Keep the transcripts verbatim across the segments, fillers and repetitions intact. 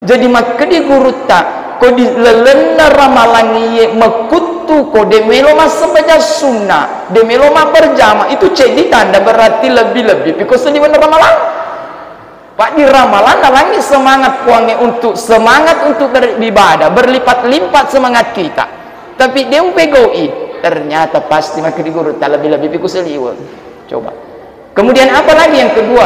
Jadi maka di guruta ko di lelena ramalangi mekutu ko de meloma sebaca sunnah de meloma berjamaah itu jadi tanda berarti lebih-lebih because di benar ramalan Pak di ramalan nalangi semangat kuangi untuk semangat untuk beribadah berlipat-lipat semangat kita tapi dia upegoi ternyata pasti maka di guruta lebih-lebih because liwat coba. Kemudian apa lagi yang kedua?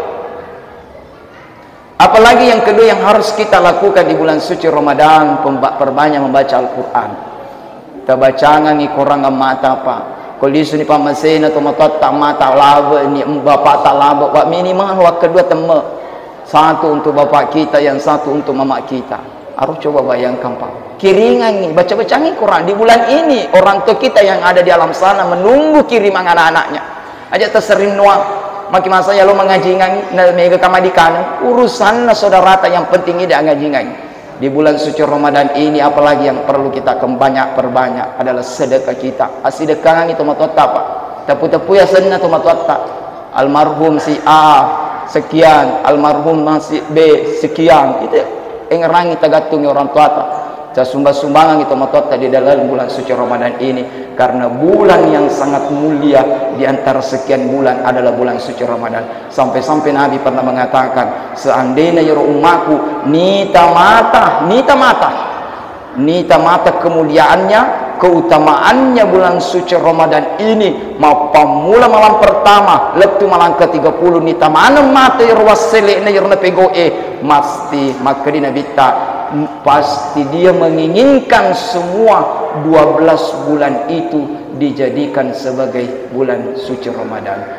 Apalagi yang kedua yang harus kita lakukan di bulan suci Ramadan, perbanyak membaca Al-Quran. Kita baca ngangi korang mata apa? Kolisu ni pamasena atau mata tak mata lava ni bapak tak lava. Wak minimal wak kedua teme. Satu untuk bapak kita, yang satu untuk mama kita. Harus coba bayangkan Pak. Kiringan ni baca-baca ni Quran di bulan ini orang tua kita yang ada di alam sana menunggu kiriman anak-anaknya. Aja tersering nuang. Maki masa ya lo mengaji ngangi na mega kamadikana urusan na saudara yang penting ini ngaji ngangi di bulan suci Ramadan ini. Apalagi yang perlu kita banyak perbanyak adalah sedekah kita. Asidekah ngangi to matota Pak tapu-tapu ya senna to matota almarhum si A sekian almarhum si B sekian itu engerangi tagatungi orang tua ta sumba-sumbangan itu matota di dalam bulan suci Ramadan ini karena bulan yang sangat mulia di antara sekian bulan adalah bulan suci Ramadan. Sampai-sampai Nabi pernah mengatakan seandainya ya umatku nita mata nita mata nita mata kemuliaannya keutamaannya bulan suci Ramadan ini mau pamula malam pertama letu malam ke tiga puluh nita mana mata ya wasele na ya pegoe masti maka di Nabi ta pasti dia menginginkan semua dua belas bulan itu dijadikan sebagai bulan suci Ramadan.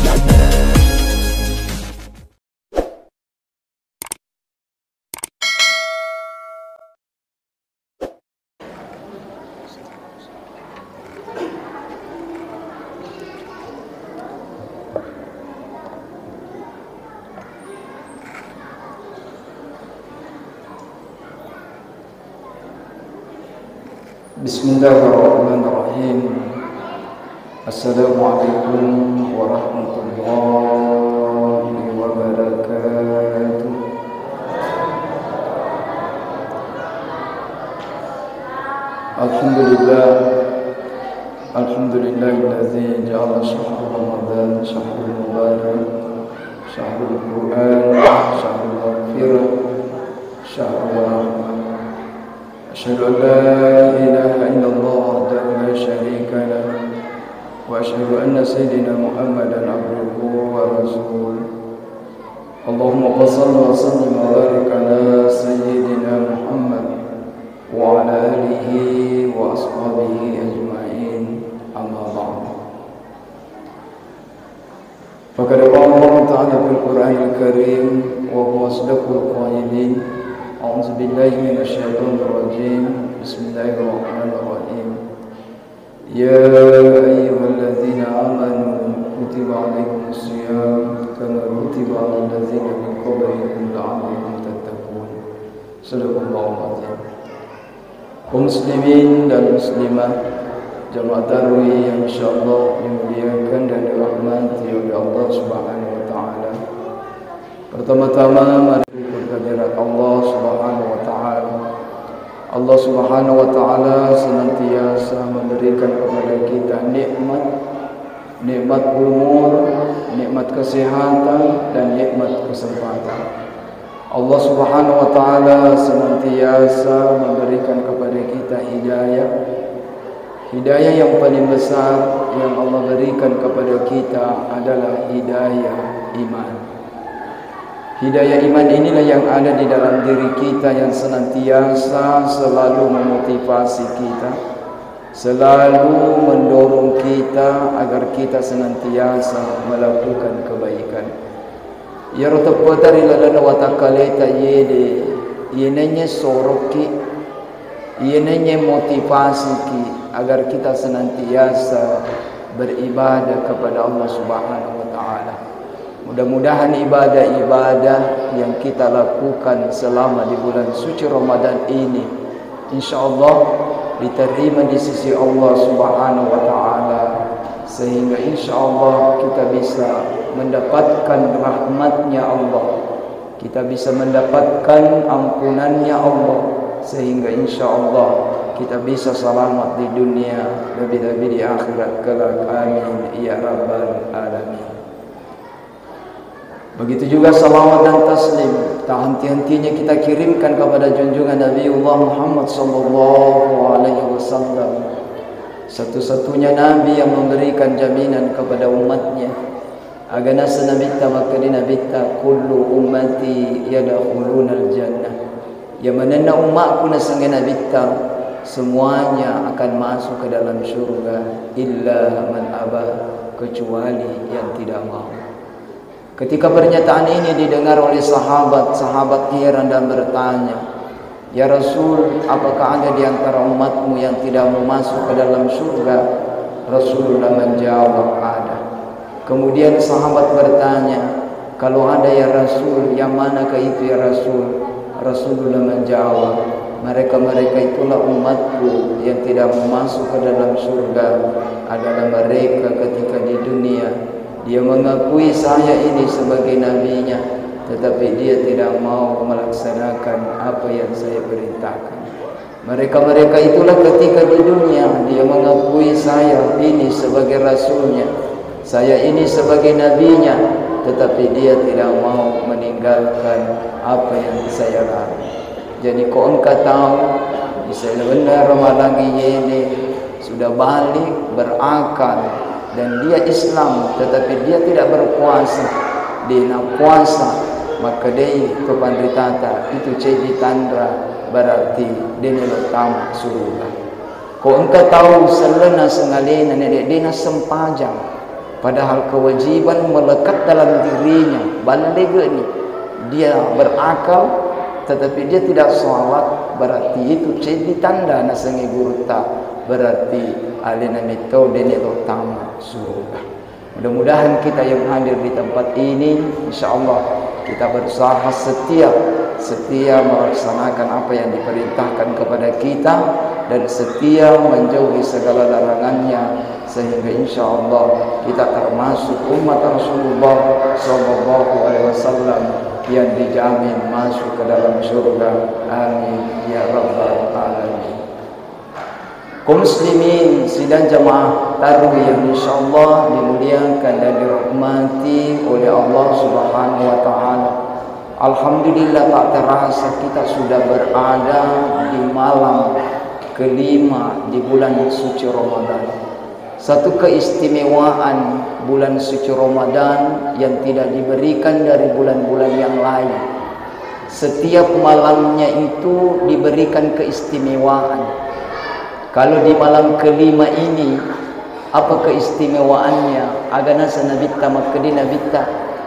Bismillahirrahmanirrahim. Assalamualaikum warahmatullahi wabarakatuh. Alhamdulillah Alhamdulillahilladzi ja'ala syahrul Ramadan syahrul mubarak syahrul Quran syahrul maghfirah syahrul rahmah. Asyhadu an la ilaha illallah wahdahu la syarika lah wa asyhadu anna sayyidina Muhammadan abduhu wa rasuluh. Allahumma shalli wa sallim wa barik ala sayyidina Muhammad wa ala alihi wa ashabihi ajma'in. Amma ba'd. Faqad qala Allah ta'ala fil Qur'anil Karim wa huwa asdaqul qailin. A'udzu billahi minasyaitonir rajim. Bismillahirrahmanirrahim. Ya ayyuhalladzina amanu kutiba 'alaikumus shiyam kama kutiba 'alal ladzina min qablikum la'allakum tattaqun. Shadaqallahu adzim. Kaum muslimin dan muslimah jamaah tarawih yang insyaallah dimuliakan dan dirahmati oleh Allah Subhanahu wa taala. Pertama-tama mari berkehadirat Allah Subhanahu wa taala. Allah Subhanahu wa taala senantiasa memberikan kepada kita nikmat, nikmat umur, nikmat kesehatan dan nikmat kesempatan. Allah Subhanahu wa taala senantiasa memberikan kepada kita hidayah. Hidayah yang paling besar yang Allah berikan kepada kita adalah hidayah iman. Hidayah iman inilah yang ada di dalam diri kita yang senantiasa selalu memotivasi kita, selalu mendorong kita agar kita senantiasa melakukan kebaikan. Ya rotapatari lalana watakaleta yede yenenya soroki yenenya motivasi ki agar kita senantiasa beribadah kepada Allah Subhanahu wa taala. Mudah-mudahan ibadah-ibadah yang kita lakukan selama di bulan suci Ramadan ini insyaallah diterima di sisi Allah Subhanahu wa taala, sehingga insyaallah kita bisa mendapatkan rahmatnya Allah, kita bisa mendapatkan ampunannya Allah, sehingga insya Allah kita bisa selamat di dunia, lebih-lebih di akhirat kelak. Amin ya rabbal alamin. Begitu juga salawat dan taslim tak henti-hentinya kita kirimkan kepada junjungan Nabiullah Muhammad sallallahu alaihi wasallam, satu-satunya nabi yang memberikan jaminan kepada umatnya. Agana sanabita maka dinabita kullu ummati yadkhulunal jannah. Yang mana umatku nasangga nabita semuanya akan masuk ke dalam syurga, illa man aba, kecuali yang tidak mau. Ketika pernyataan ini didengar oleh sahabat, sahabat heran dan bertanya, "Ya Rasul, apakah ada di antara umatmu yang tidak mau masuk ke dalam surga?" Rasulullah menjawab, "Ada." Kemudian sahabat bertanya, "Kalau ada ya Rasul, yang manakah itu ya Rasul?" Rasulullah menjawab, "Mereka-mereka itulah umatku yang tidak mau masuk ke dalam surga adalah mereka ketika di dunia dia mengakui saya ini sebagai nabinya, tetapi dia tidak mau melaksanakan apa yang saya perintahkan. Mereka-mereka itulah ketika di dunia dia mengakui saya ini sebagai rasulnya, saya ini sebagai nabinya, tetapi dia tidak mau meninggalkan apa yang saya larang." Jadi kau engkau tahu, bisa benar Ramadan ini sudah balik berakal dan dia Islam, tetapi dia tidak berpuasa, dia nak puasa, maka dia itu pandritata itu jadi tanda berarti dia utama surga. Kau engkau tahu selena sengalena nenek dia sempajang, padahal kewajiban melekat dalam dirinya. Balik ni dia berakal, tetapi dia tidak sholat, berarti itu jadi tanda nasangi guru tak, berarti alina mitau dene utama surga. Mudah-mudahan kita yang hadir di tempat ini, insyaallah kita berusaha setia setia melaksanakan apa yang diperintahkan kepada kita dan setia menjauhi segala larangannya, sehingga insyaallah kita termasuk umat Rasulullah sallallahu alaihi wasallam yang dijamin masuk ke dalam surga. Amin ya rabbal alamin. Kaum muslimin sidang jamaah tarawih yang insyaallah dimuliakan dan dirahmati oleh Allah Subhanahu wa taala. Alhamdulillah tak terasa kita sudah berada di malam kelima di bulan suci Ramadan. Satu keistimewaan bulan suci Ramadan yang tidak diberikan dari bulan-bulan yang lain. Setiap malamnya itu diberikan keistimewaan. Kalau di malam kelima ini, apa keistimewaannya? Agana sanabita makadina bita.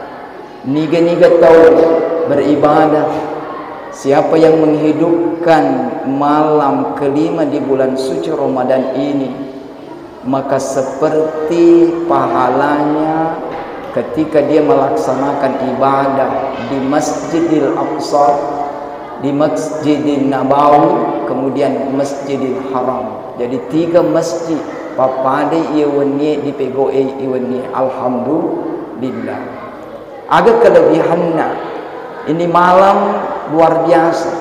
Niga-niga tahu beribadah. Siapa yang menghidupkan malam kelima di bulan suci Ramadan ini, maka seperti pahalanya ketika dia melaksanakan ibadah di Masjidil Aqsa, di Masjidil Nabawi, kemudian Masjidil Haram. Jadi tiga masjid papade iwani dipegoe iwani. Alhamdulillah. Agak kelebihannya ini malam luar biasa.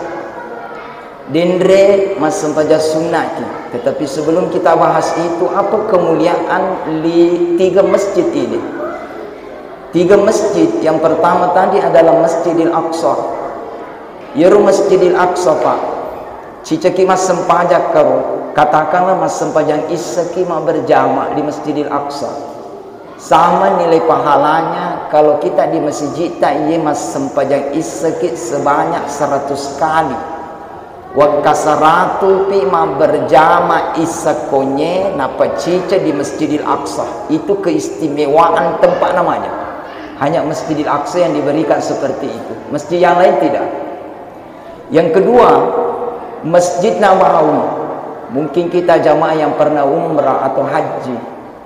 Dendre masam paja sunnati. Tetapi sebelum kita bahas itu, apa kemuliaan di tiga masjid ini? Tiga masjid. Yang pertama tadi adalah Masjidil Aqsa. Yaru Masjidil Aqsa pak. Cicaki mas sempajak karo. Katakanlah mas sempajang isaki ma berjamaah di Masjidil Aqsa. Sama nilai pahalanya kalau kita di masjid tak iya mas sempajang isaki sebanyak seratus kali. Wa kasaratu pi ma berjamaah isakonye napa cica di Masjidil Aqsa. Itu keistimewaan tempat namanya. Hanya Masjidil Aqsa yang diberikan seperti itu. Masjid yang lain tidak. Yang kedua, Masjid Nabawi. Mungkin kita jamaah yang pernah umrah atau haji,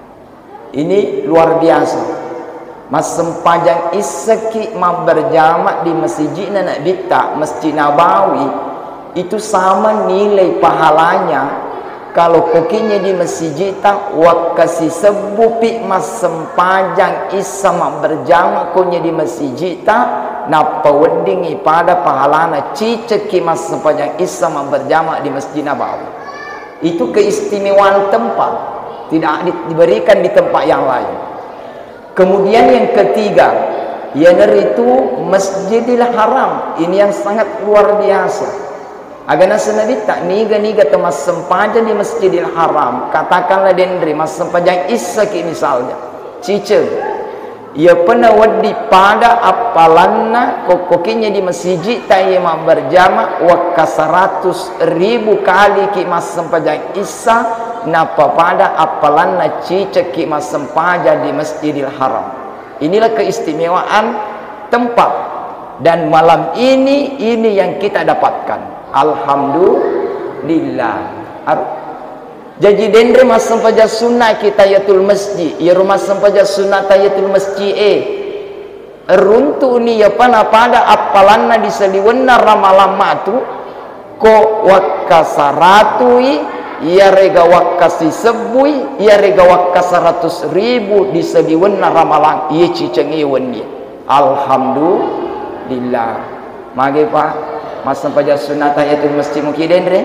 ini luar biasa. Mas sempajang isaki ma berjamaah di Masjid Nabi, Masjid Nabawi, itu sama nilai pahalanya kalau kokinya di masjid tak wakasi sebupi mas sempajang isama berjamaah konya di masjid tak napa weddingi pada pahalana ciceki mas sepanjang Isa berjamaah di Masjid Nabawi. Itu keistimewaan tempat, tidak diberikan di tempat yang lain. Kemudian yang ketiga, yaner itu Masjidil Haram. Ini yang sangat luar biasa. Agana senabi tak niga-niga temas sempajan di Masjidil Haram. Katakanlah dendri mas sempajan Isa ki misalnya. Cice. Ia pernah wadi pada apalanna kokokinya di masjid tayyama berjama wakka seratus ribu kali ki mas sempajan Isa napa pada apalanna cice ki mas sempajan di Masjidil Haram. Inilah keistimewaan tempat. Dan malam ini ini yang kita dapatkan. Alhamdulillah. Jadi dendre mas sempaja sunnah kita yatul masjid. Ya rumah sempaja sunnah tayatul masjid eh. Runtu ni ya pana pada apalanna diseliwenna ramalama tu ko wakasaratui ya rega wakasi sebui ya rega wakasaratus ribu diseliwenna ramalan iya cicengi wenni. Alhamdulillah. Mage pak mas sempaja sunnah tayatul masjid mungkin dendre.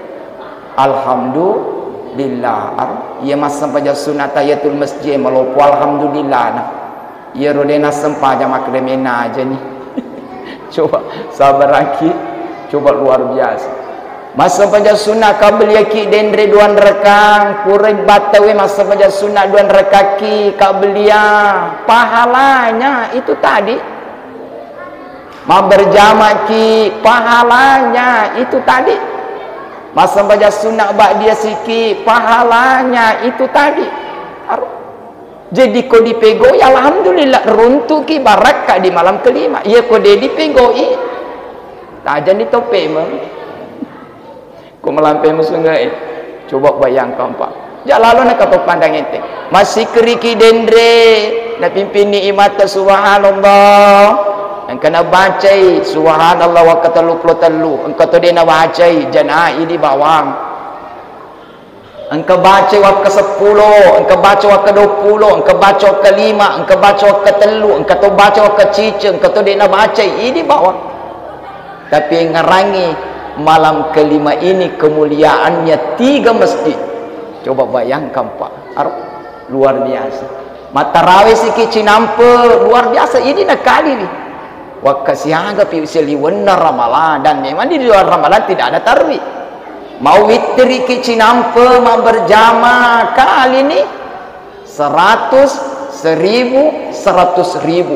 Alhamdulillah. Ia mas sempaja sunnah tayatul masjid melopo alhamdulillah nah. Ia rodena sempaja makremena aja nih. Coba sabar lagi. Coba luar biasa. Mas sempaja sunnah kabel yaki dendre duan rekang kurai batawe mas sempaja sunnah duan rekaki kabelia pahalanya itu tadi. Ma berjamaah ki pahalanya itu tadi. Masa baca sunnah ba'diyah siki pahalanya itu tadi. Jadi kau dipegoi alhamdulillah runtuh ki barakah di malam kelima. Ia kau dia dipegoi. Tak jadi tope mah. Kau melampai musungai. Coba bayangkan pak. Jalalu nak kau pandang ente. Masih keriki dendre. Nak pimpin nikmat subhanallah. Engkau nak bacai subhanallah wa katalu puluh engkau tu dia nak bacai janai di bawang engkau baca wa ke sepuluh engkau baca wa ke dua puluh engkau baca wa ke lima engkau baca wa ke telu engkau tu baca wa ke cice engkau tu dia nak bacai di bawang. Tapi ngerangi malam kelima ini kemuliaannya tiga masjid. Coba bayangkan pak, luar biasa. Matarawih sikit cinampe luar biasa ini nak kali ni. Wakasiaga piusili wenna ramalan dan memang di luar ramalan tidak ada tarawih. Mau witri ki cinampe mau berjamaah kali ini seratus, seribu, seratus ribu.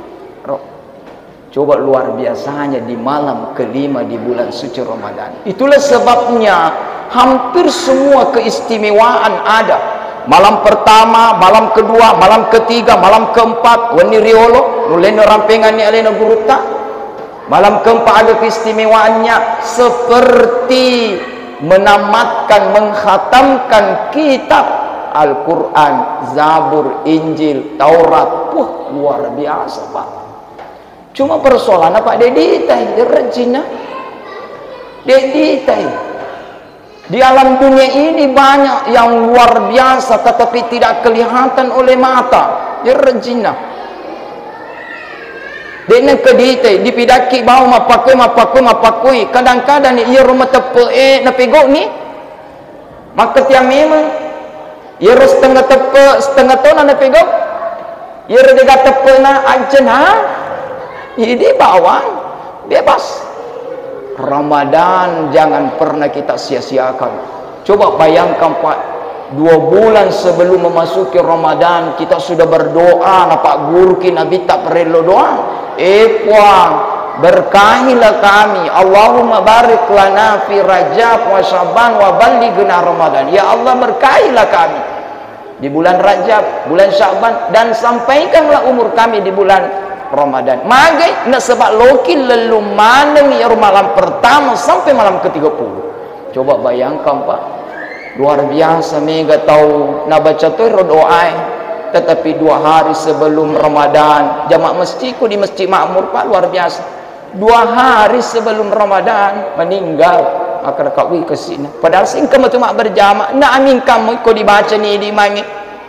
Coba luar biasanya di malam kelima di bulan suci Ramadan. Itulah sebabnya hampir semua keistimewaan ada. Malam pertama, malam kedua, malam ketiga, malam keempat wani riolo nuleno rampengan ni alena guruta. Malam keempat ada keistimewaannya seperti menamatkan mengkhatamkan kitab Al-Quran, Zabur, Injil, Taurat. Wah luar biasa pak. Cuma persoalan apa deditai rejina deditai. Di alam dunia ini banyak yang luar biasa tetapi tidak kelihatan oleh mata. Ya rejina. Dene kedite dipidaki bau mapakui mapakui mapakui. Kadang-kadang ni ia rumah tepe eh na pegok ni. Maka tiang memang ia ro setengah tepe setengah ton na pegok. Ia ro tiga tepe na ajen ha. Ini bawang bebas. Ramadan jangan pernah kita sia-siakan. Coba bayangkan pak, dua bulan sebelum memasuki Ramadan kita sudah berdoa. Pak guru ki Nabi tak perlu doa. Eh puang, berkahilah kami. Allahumma barik lana fi Rajab wa Syaban wa ballighna Ramadan. Ya Allah berkahilah kami di bulan Rajab, bulan Syaban dan sampaikanlah umur kami di bulan Ramadan. Magai nak sebab loki lelu maneng ya malam pertama sampai malam ke tiga puluh. Coba bayangkan pak. Luar biasa mega tahu nak baca tu doa. Tetapi dua hari sebelum Ramadan jamaah masjidku di Masjid Makmur pak luar biasa. Dua hari sebelum Ramadan meninggal. Maka kau ke sini. Padahal singkam tu mak berjamaah. Nak amin kamu kau dibaca ni di mami.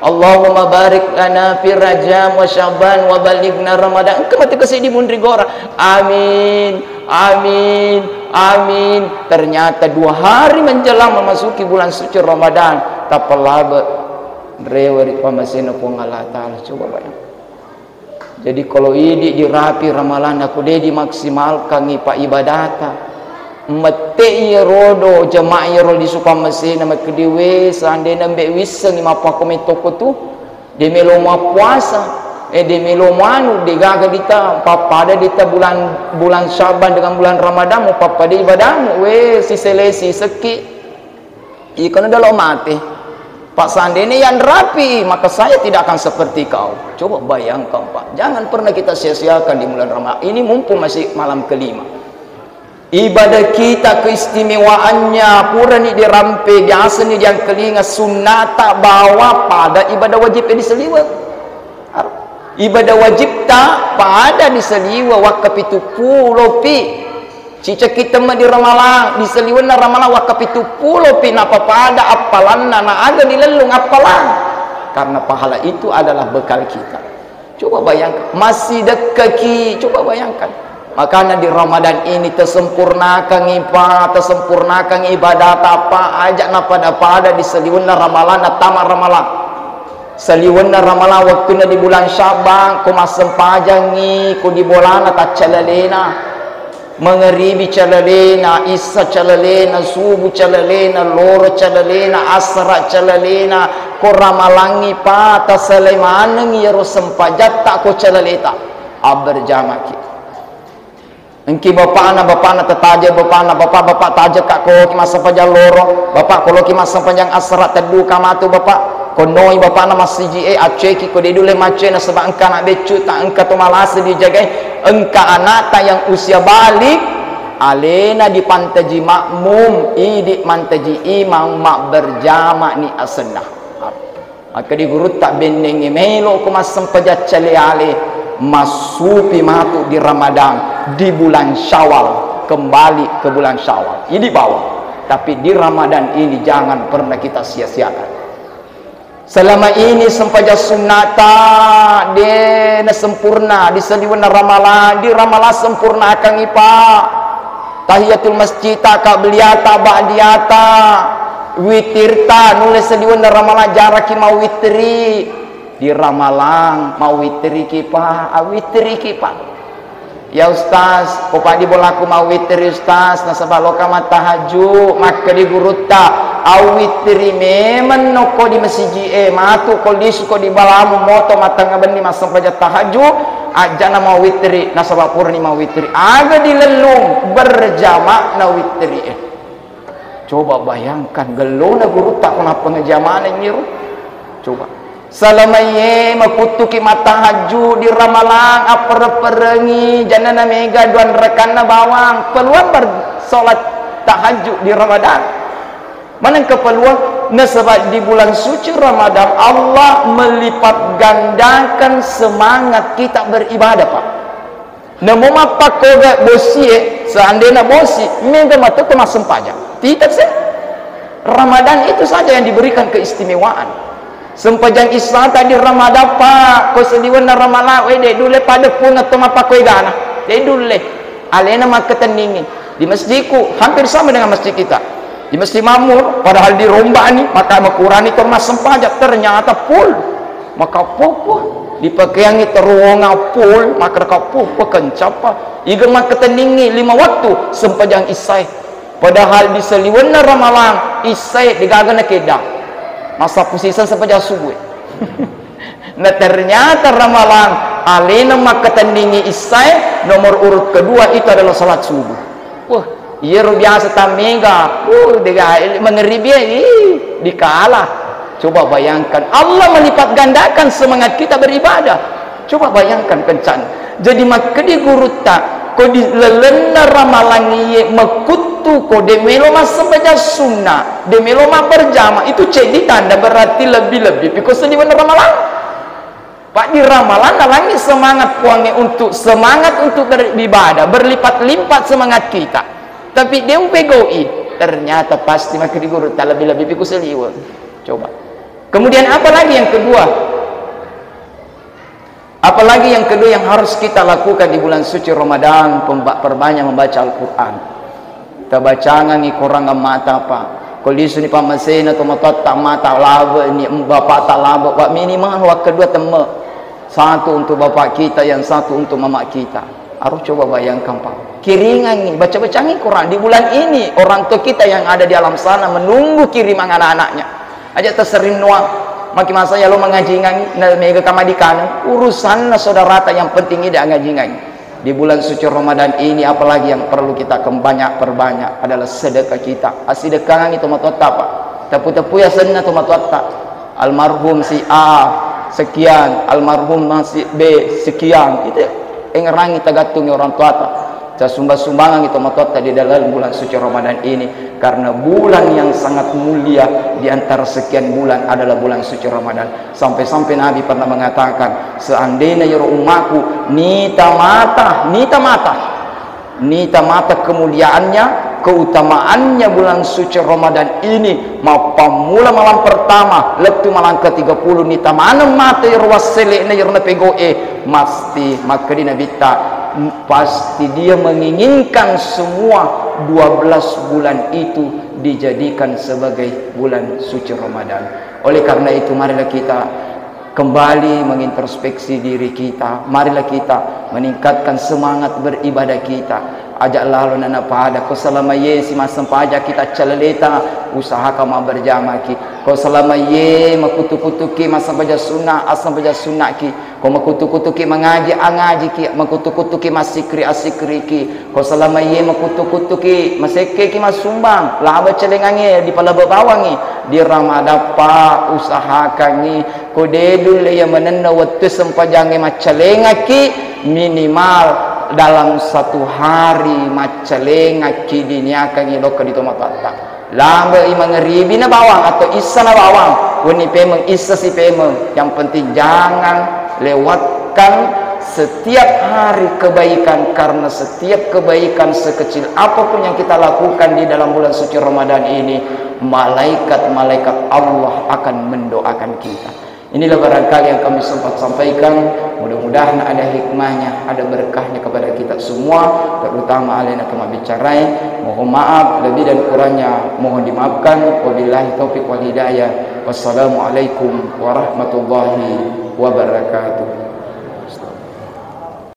Allahumma barik lana fi Rajab wa Syaban wa balighna Ramadan. Engkau mati kesini mundri gora. Amin, amin, amin. Ternyata dua hari menjelang memasuki bulan suci Ramadan, tapalaba rewari pamasena pun Allah Taala. Coba bayang. Jadi kalau ini dirapi ramalan aku dia dimaksimalkan ipa ibadata. Mete iya rodo jemaah iya rodo disuka mesin nama kedewe seandainya mbak wiseng ima apa komen toko tu dia melo ma puasa eh dia melo manu dia gagal dita papada dita bulan bulan Syaban dengan bulan Ramadan mu papada ibadahmu we si selesi sekit ikan ada lo mati Pak seandainya yang rapi maka saya tidak akan seperti kau. Coba bayangkan Pak, jangan pernah kita sia-siakan di bulan Ramadan ini mumpung masih malam kelima. Ibadah kita keistimewaannya pura ni dirampe biasa ni yang kelinga sunnah tak bawa pada ibadah wajib di seliwa. Ibadah wajib tak pada di seliwa wakaf itu pulau pi. Cica kita mah di ramalan di seliwa na ramalan wakaf itu pulau pi napa pada apalan na ada di lelung apalan. Karena pahala itu adalah bekal kita. Coba bayangkan masih dekat ki, coba bayangkan. Makanya di Ramadan ini tersempurnakan ibadah, tersempurnakan ibadat apa ajak na pada pada di seliwena ramalan atama ramalan. Seliwena ramalan waktunya di bulan Syaban, ko masempajangi, ko di bulan ta calalena. Mengeribi calalena, isa calalena, subuh calalena, loro calalena, asra calalena, ko ramalangi pa ta selemaneng yero sempajat tak ko calaleta. Aberjama kita. Engki bapak anak bapak anak tetaja bapak anak bapak bapak taja kak ko masa panjang loro bapak kalau ki masa panjang asrat tedu kamatu bapak konoi bapak anak masih ji eh aceki ko de dule macena sebab engka nak becu tak engka tu malas dijagai engka anak tak yang usia balik alena di pantaji makmum idi mantaji imam mak berjama ni asnah maka di guru tak beneng melo ko masam pajat cale ale masupi matu di Ramadan di bulan Syawal kembali ke bulan Syawal ini bawah tapi di Ramadan ini jangan pernah kita sia-siakan selama ini sempaja sunnata dia sempurna di seliwana ramalan di ramalan sempurna akan ipa tahiyatul masjid tak beliata ba'diata witirta nulis seliwana ramalan jaraki mau witri di ramalan mau witri kipa awitri kipa ya ustaz ko padi bolaku mau witri ustaz nasabaloka matahaju maka di guruta awitri memen noko di masjid eh matu ko lisuko di balamu moto matanga benih masam paja tahaju ajana mau witri nasabapur ni mau witri aga di lelung berjamaah na witri eh coba bayangkan gelona guruta kenapa ngejamaah nyiru coba salamaye maputuki matahaju di ramalan apa perengi janana mega duan rekana bawang peluang bersolat tahajud di Ramadan mana kepeluang nah sebab di bulan suci Ramadan Allah melipat gandakan semangat kita beribadah Pak namo apa koga bosi seandainya bosi mega matu kemasem pajak tidak sih Ramadan itu saja yang diberikan keistimewaan sempajang Islam tadi Ramadan Pak ko seliwan na Ramadan we de dule pada pun atau apa ko igana de dule alena makatandingi di masjidku hampir sama dengan masjid kita di Masjid Mamur padahal di Romba ni maka makurani termas sempajak ternyata full maka popo di pakaian teruang full maka kapu pekencapa iga makatandingi lima waktu sempajang isai padahal di seliwan na Ramadan isai digagana kedah masa pusisan sampai subuh. Nah ternyata ramalan alena makatandingi isai nomor urut kedua itu adalah salat subuh. Wah, iya biasa tamega. Uh, dega mengeribi dikalah. Coba bayangkan Allah melipat gandakan semangat kita beribadah. Coba bayangkan kencan. Jadi makadi guru tak ko di lelena ramalan iye mekutu ko de meloma sebaja sunnah de meloma berjamaah itu jadi tanda berarti lebih-lebih because di mana ramalan Pak di ramalan nalangi semangat puangi untuk semangat untuk beribadah berlipat-lipat semangat kita tapi dia umpegoi ternyata pasti makadi guru tak lebih-lebih because liwa coba Kemudian apalagi yang kedua? Apalagi yang kedua yang harus kita lakukan di bulan suci Ramadan, perbanyak membaca Al-Quran. Kita bacangan ni korang mata apa? Kalau di sini pamasena atau mata tak mata laba ni bapak tak laba. Pak minimal waktu kedua tema. Satu untuk bapak kita, yang satu untuk mama kita. Harus coba bayangkan Pak. Kiringan ni baca-baca ni Quran di bulan ini. Orang tua kita yang ada di alam sana menunggu kiriman anak-anaknya. Aja tersering nuang. Makin masa ya lo mengaji ngangi na mega kamadikanan urusan na saudara yang penting tidak ngaji ngangi. Di bulan suci Ramadan ini apalagi yang perlu kita kebanyak perbanyak adalah sedekah kita. Asidekah ngangi tomat-tomat apa? Tapu-tapu ya senna tomat-tomat. Almarhum si A sekian, almarhum si B sekian. Itu engerangi tagatung orang tua ta. Sumbang-sumbangan itu matota di dalam bulan suci Ramadan ini, karena bulan yang sangat mulia di antara sekian bulan adalah bulan suci Ramadan. Sampai-sampai Nabi pernah mengatakan, seandainya ya umatku nita mata nita mata nita mata kemuliaannya, keutamaannya bulan suci Ramadan ini mau pamula malam pertama letu malam ke tiga puluh nita mana mata ya wasele na ya pegoe masti makadina bita pasti dia menginginkan semua dua belas bulan itu dijadikan sebagai bulan suci Ramadan. Oleh karena itu marilah kita kembali mengintrospeksi diri kita, marilah kita meningkatkan semangat beribadah kita. Ajak lalu nana pada kau selama ye si masam pajak kita calaleta usaha kama berjamaah ki. Kau selama ye makutu-kutuki masam baca sunnah asam baca sunnah ki. Kau makutu-kutuki mengaji angaji ki, makutu-kutuki masikri asikri ki. Kau selama ye makutu-kutuki maseke ki masumbang lah baca lengangi di pala bawangi di Ramadan pa usahakan ni kau dedul yang menenda waktu sempajangi macalenga ki minimal dalam satu hari macalenga kidinya kan ilok di tomat patah lamba imang ribi na bawang atau isa na bawang wani pemeng isa si pemeng. Yang penting jangan lewatkan setiap hari kebaikan, karena setiap kebaikan sekecil apapun yang kita lakukan di dalam bulan suci Ramadan ini, malaikat-malaikat Allah akan mendoakan kita. Inilah barangkali yang kami sempat sampaikan. Mudah-mudahan ada hikmahnya, ada berkahnya kepada kita semua, terutama alena kami bicarai. Mohon maaf lebih dan kurangnya mohon dimaafkan. Wabillahi taufiq wal hidayah. Wassalamualaikum warahmatullahi wabarakatuh.